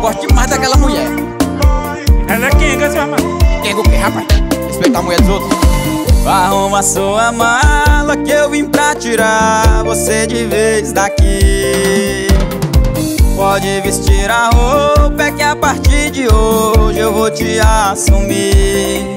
gosto demais daquela mulher. Ela é quenga, seu irmão. Quenga o quê, rapaz? Respeitar a mulher dos outros. Arruma sua mala que eu vim pra tirar você de vez daqui. Pode vestir a roupa, é que a partir de hoje eu vou te assumir.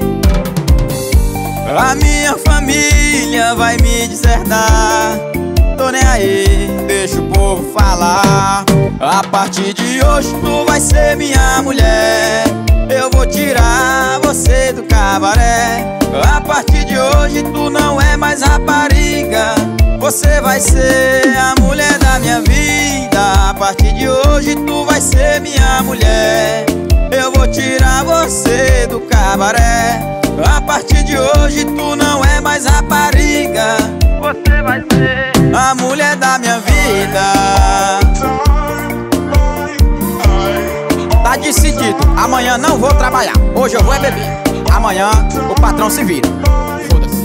A minha família vai me desertar, tô nem aí, deixa o povo falar. A partir de hoje tu vai ser minha mulher, eu vou tirar você do cabaré. A partir de hoje tu não é mais rapariga, você vai ser a mulher da minha vida. A partir de hoje tu vai ser minha mulher, eu vou tirar você do cabaré. A partir de hoje tu não é mais rapariga, você vai ser a mulher da minha vida. Tá decidido, amanhã não vou trabalhar, hoje eu vou é beber. Amanhã o patrão se vira. Foda-se.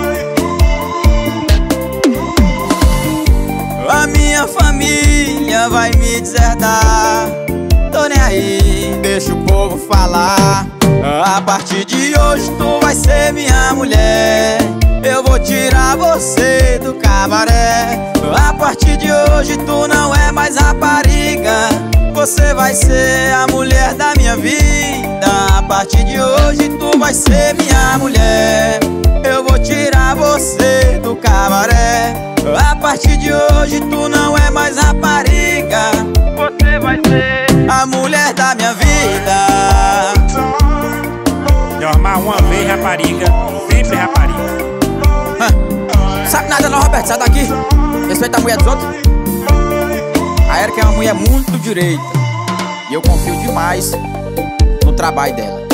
A minha família vai me desertar, tô nem aí, deixa o povo falar. A partir de hoje tu vai ser minha mulher, eu vou tirar você do cabaré. A partir de hoje tu não é mais rapariga, você vai ser a mulher da minha vida. A partir de hoje tu vai ser minha mulher, eu vou tirar você do cabaré. A partir de hoje tu não é mais rapariga, você vai ser a mulher da minha vida. Normal uma vez rapariga, sempre rapariga. Sabe nada não, Roberto, sai daqui. Respeita a mulher dos outros. A Erika é uma mulher muito direita e eu confio demais no trabalho dela.